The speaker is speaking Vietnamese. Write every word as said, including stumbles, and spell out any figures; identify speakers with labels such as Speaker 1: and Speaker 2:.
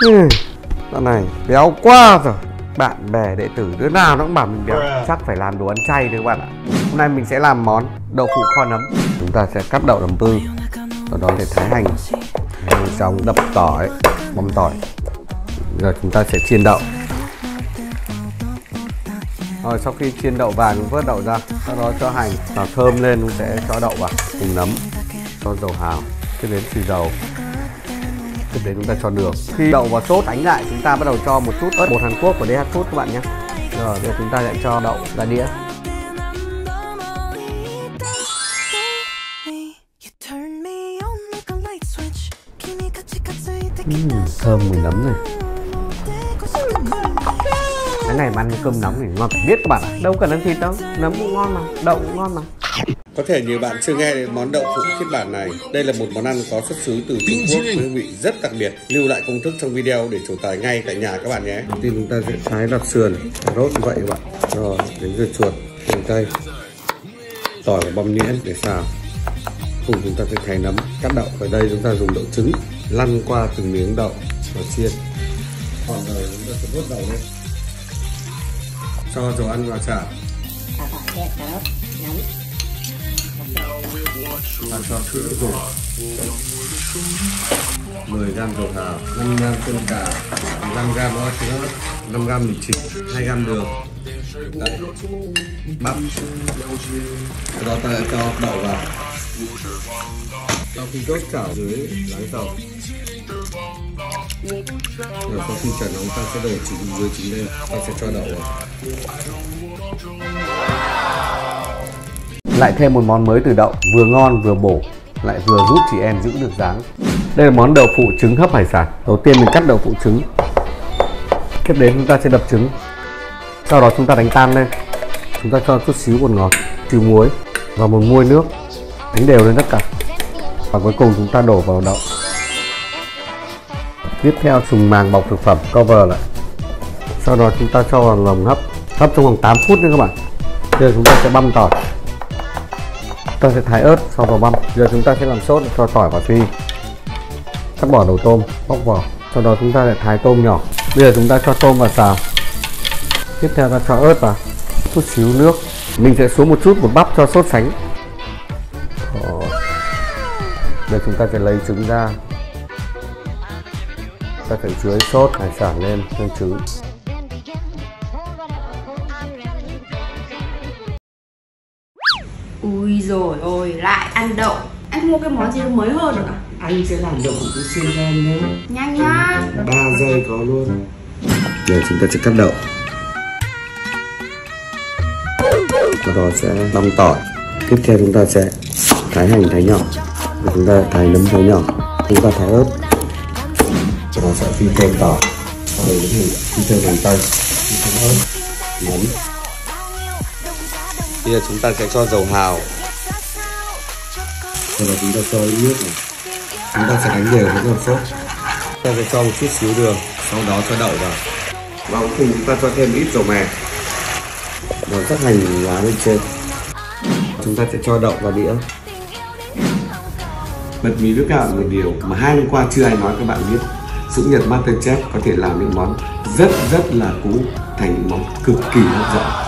Speaker 1: Ừ, dạo này béo quá rồi. Bạn bè đệ tử đứa nào nó cũng bảo mình béo. Chắc phải làm đồ ăn chay thôi các bạn ạ. Hôm nay mình sẽ làm món đậu phụ kho nấm. Chúng ta sẽ cắt đậu làm tư, sau đó để thái hành, hành xong đập tỏi, băm tỏi. Rồi chúng ta sẽ chiên đậu. Rồi sau khi chiên đậu vàng chúng vớt đậu ra, sau đó cho hành xào thơm lên, chúng sẽ cho đậu vào cùng nấm, cho dầu hào, tiếp đến xì dầu, tiếp đến chúng ta cho đường. Khi đậu vào sốt đánh lại, chúng ta bắt đầu cho một chút ớt bột Hàn Quốc của đê hát Food các bạn nhé. Rồi bây giờ chúng ta lại cho đậu ra đĩa. Uhm, thơm mùi nấm này. Cái này mà ăn với cơm nóng thì ngon biết các bạn ạ. Đâu cần ăn thịt đâu, nấm cũng ngon mà, đậu cũng ngon mà. Có thể nhiều bạn chưa nghe đến món đậu phụ khiết bản này. Đây là một món ăn có xuất xứ từ Trung Quốc với hương vị rất đặc biệt. Lưu lại công thức trong video để trổ tài ngay tại nhà các bạn nhé. Đầu tiên chúng ta sẽ thái lạp sườn, cà rốt như vậy các bạn. Rồi đến dưa chuột, hành tây, tỏi và băm nhuyễn để xào. Cùng chúng ta sẽ thái nấm, cắt đậu. Ở đây chúng ta dùng đậu trứng lăn qua từng miếng đậu và chiên. Còn rồi chúng ta sẽ vớt đậu lên, cho dầu ăn vào chảo, và cho sữa dùng mười gam dầu hào, năm gam tương cà, năm gam oat, năm gam mì chính, hai gam đường. Đấy, bắp. Sau đó ta sẽ cho đậu vào. Sau khi đốt chảo dưới láng dầu, rồi sau khi chảo nóng ta sẽ đổ trứng dưới trứng lên, ta sẽ cho đậu vào. Lại thêm một món mới từ đậu, vừa ngon vừa bổ, lại vừa giúp chị em giữ được dáng. Đây là món đậu phụ trứng hấp hải sản. Đầu tiên mình cắt đậu phụ trứng, tiếp đến chúng ta sẽ đập trứng, sau đó chúng ta đánh tan lên. Chúng ta cho chút xíu bột ngọt, xíu muối và một muôi nước, đánh đều lên tất cả. Và cuối cùng chúng ta đổ vào đậu. Tiếp theo dùng màng bọc thực phẩm cover lại. Sau đó chúng ta cho vào lồng hấp, hấp trong vòng tám phút nữa các bạn. Giờ chúng ta sẽ băm tỏi. Ta sẽ thái ớt sau vào băm. Giờ chúng ta sẽ làm sốt, cho tỏi vào phi, cắt bỏ đầu tôm, bóc vỏ. Sau đó chúng ta sẽ thái tôm nhỏ. Bây giờ chúng ta cho tôm vào xào. Tiếp theo ta cho ớt vào, chút xíu nước. Mình sẽ xuống một chút bột bắp cho sốt sánh. Giờ chúng ta sẽ lấy trứng ra, ta sẽ dưới sốt hải sản lên thêm trứng.
Speaker 2: Ui rồi ôi, lại ăn đậu. Anh mua cái món gì mới hơn được à?
Speaker 1: Anh sẽ làm đậu phụ cứ xiên ra em nhé.
Speaker 2: Nhanh nhá.
Speaker 1: ba giây có luôn. Giờ chúng ta sẽ cắt đậu. Sau đó sẽ băm tỏi. Tiếp theo chúng ta sẽ thái hành thái nhỏ. Và chúng ta thái nấm thái nhỏ. Chúng ta thái ớt. Sau đó sẽ phi thêm tỏi. Sau đó phi thêm hành tây, phi thêm ớt, nấm. Bây giờ chúng ta sẽ cho dầu hào. Sau đó chúng ta cho nước này. Chúng ta sẽ đánh đều với con sốt. Chúng ta sẽ cho một chút xíu đường, sau đó cho đậu vào. Và cuối cùng chúng ta cho thêm ít dầu mè, rồi rắc hành lá lên trên. Chúng ta sẽ cho đậu vào đĩa. Bật mí với các bạn một điều mà hai năm qua chưa ai nói các bạn biết. Dũng Nhật MasterChef có thể làm những món rất rất là cũ thành những món cực kỳ hấp dẫn.